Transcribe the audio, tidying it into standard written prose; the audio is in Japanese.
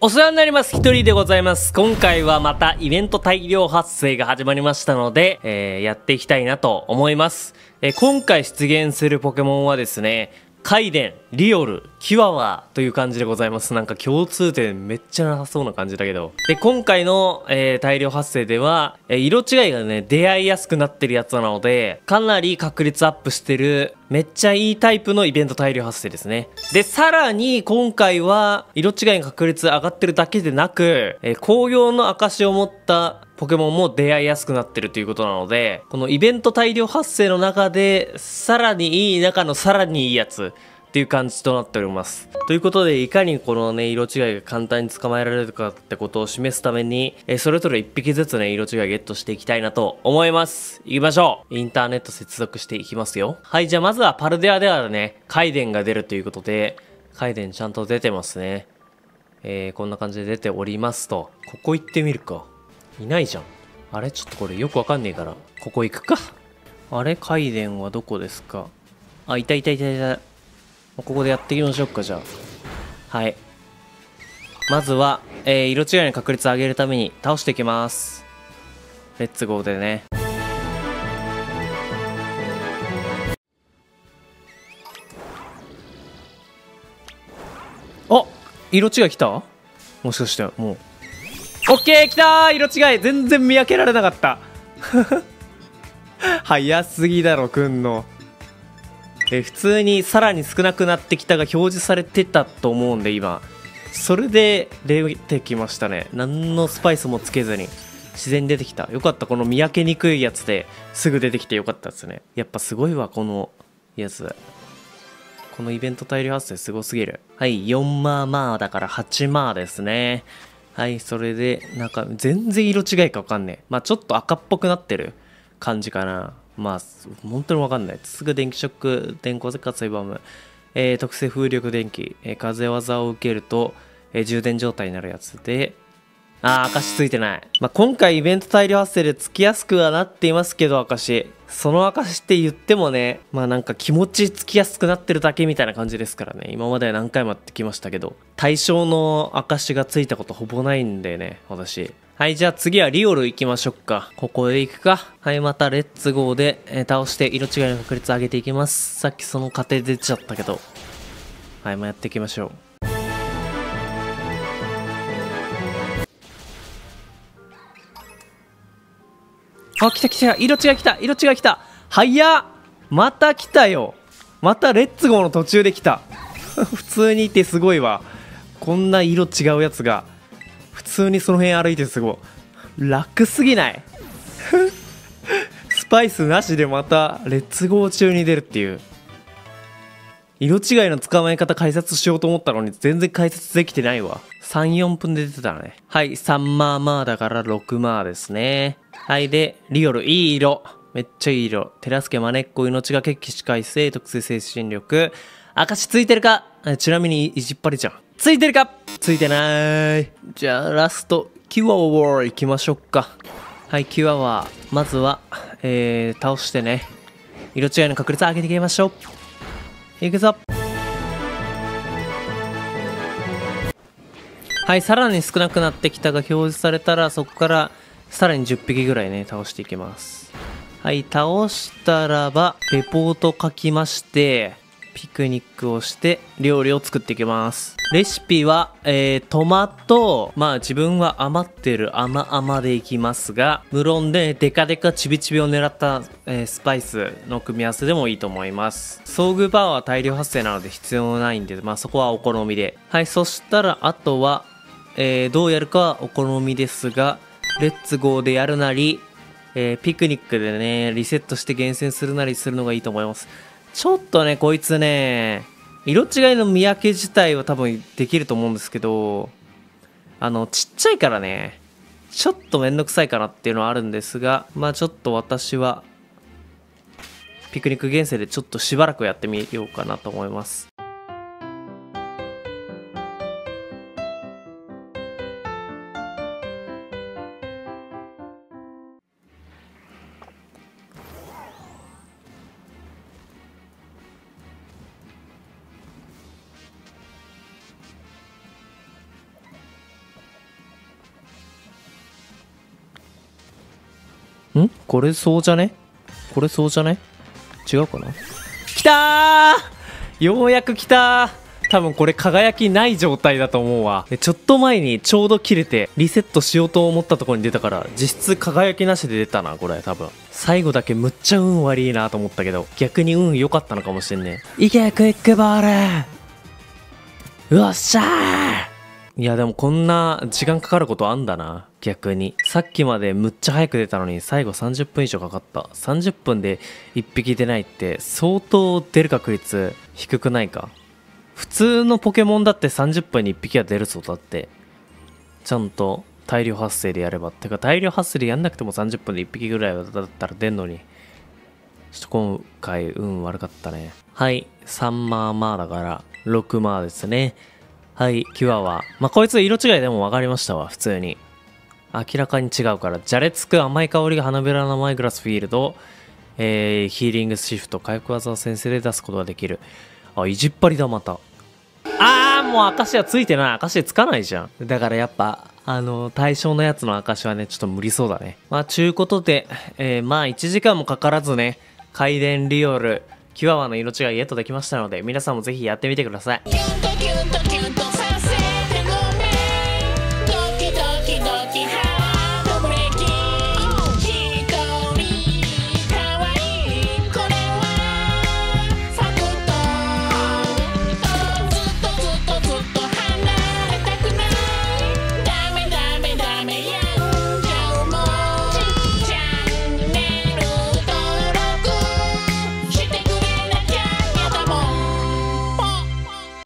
お世話になります。一人でございます。今回はまたイベント大量発生が始まりましたので、やっていきたいなと思います。今回出現するポケモンはですね、カイデン、リオル、キワワという感じでございます。なんか共通点めっちゃなさそうな感じだけど。で、今回の、大量発生では、色違いがね、出会いやすくなってるやつなので、かなり確率アップしてる、めっちゃいいタイプのイベント大量発生ですね。で、さらに今回は、色違いの確率上がってるだけでなく、紅葉の証を持ったポケモンも出会いやすくなってるということなので、このイベント大量発生の中で、さらにいい中のさらにいいやつっていう感じとなっております。ということで、いかにこのね、色違いが簡単に捕まえられるかってことを示すために、それぞれ1匹ずつね、色違いゲットしていきたいなと思います。行きましょう。インターネット接続していきますよ。はい、じゃあまずはパルデアではね、カイデンが出るということで、カイデンちゃんと出てますね。こんな感じで出ておりますと。ここ行ってみるか。いないじゃん。あれちょっとこれよくわかんねえから、ここ行くか。あれカイデンはどこですか。あ、いたいたいたいた。ここでやっていきましょうか、じゃあ。はい。まずは、色違いの確率を上げるために倒していきます。レッツゴーでね。あ、色違い来た？もしかして、もう。オッケー、来たー！色違い全然見分けられなかった。早すぎだろ、くんの。普通にさらに少なくなってきたが表示されてたと思うんで今それで出てきましたね。何のスパイスもつけずに自然に出てきた。よかった。この見分けにくいやつですぐ出てきてよかったですね。やっぱすごいわこのやつ。このイベント大量発生すごすぎる。はい、4マーマーだから8マーですね。はい、それでなんか全然色違いか分かんねえ。まあちょっと赤っぽくなってる感じかな。まあ本当に分かんない。すぐ電気ショック、電光石火追バム、特性風力電気、風技を受けると、充電状態になるやつで、証ついてない。まあ、今回イベント大量発生でつきやすくはなっていますけど、証。その証って言ってもね、まあなんか気持ちつきやすくなってるだけみたいな感じですからね。今まで何回もやってきましたけど、対象の証がついたことほぼないんでね、私。はい、じゃあ次はリオル行きましょうか。ここで行くか。はい、またレッツゴーで、倒して色違いの確率上げていきます。さっきその過程出ちゃったけど。はい、もうやっていきましょう。あ、来た来た。色違い来た。色違い来た。早っ。また来たよ。またレッツゴーの途中で来た。普通にいてすごいわ。こんな色違うやつが。普通にその辺歩いてすごい。楽すぎない？スパイスなしでまたレッツゴー中に出るっていう。色違いの捕まえ方解説しようと思ったのに全然解説できてないわ。3、4分で出てたね。はい、3マーマーだから6マーですね。はい、で、リオル、いい色。めっちゃいい色。手助け、まねっこ、命がけ、起死回生、特性精神力。証ついてるか？ちなみに、意地っ張りじゃん。ついてるか？ついてなーい。じゃあ、ラスト、キュアワー行きましょうか。はい、キュアワー。まずは、倒してね。色違いの確率上げていきましょう。いくぞ。はい、さらに少なくなってきたが表示されたら、そこからさらに10匹ぐらいね、倒していきます。はい、倒したらば、レポート書きまして、ピクニックをして料理を作っていきます。レシピは、トマト、まあ自分は余ってる甘でいきますが、無論でデカデカチビチビを狙った、スパイスの組み合わせでもいいと思います。遭遇パワーは大量発生なので必要ないんで、まあそこはお好みで。はい、そしたらあとは、どうやるかはお好みですが、レッツゴーでやるなり、ピクニックでね、リセットして厳選するなりするのがいいと思います。ちょっとね、こいつね、色違いの見分け自体は多分できると思うんですけど、ちっちゃいからね、ちょっとめんどくさいかなっていうのはあるんですが、まあちょっと私は、ピクニック厳選でちょっとしばらくやってみようかなと思います。 これそうじゃね？これそうじゃね？違うかな？きたー！ようやく来たー。多分これ輝きない状態だと思うわ。ちょっと前にちょうど切れてリセットしようと思ったところに出たから、実質輝きなしで出たな、これ多分。最後だけむっちゃ運悪いなと思ったけど、逆に運良かったのかもしんねえ。いけ、クイックボール！よっしゃー！いやでもこんな時間かかることあんだな、逆に。さっきまでむっちゃ早く出たのに最後30分以上かかった。30分で1匹出ないって相当出る確率低くないか？普通のポケモンだって30分に1匹は出るぞ。だってちゃんと大量発生でやれば。てか大量発生でやんなくても30分で1匹ぐらいだったら出んのに、ちょっと今回運悪かったね。はい、3マーマーだから6マーですね。はい、キュアはこいつ色違いでも分かりましたわ。普通に明らかに違うから。じゃれつく甘い香りが花びらの甘いグラスフィールド、ヒーリングシフト、回復技を先生で出すことができる。あ、意地っ張りだ。またもう証はついてない。証つかないじゃん。だからやっぱ対象のやつの証はね、ちょっと無理そうだね。ちゅうことで、1時間もかからずね、回電リオルキュアワの色違いゲットできましたので、皆さんもぜひやってみてください。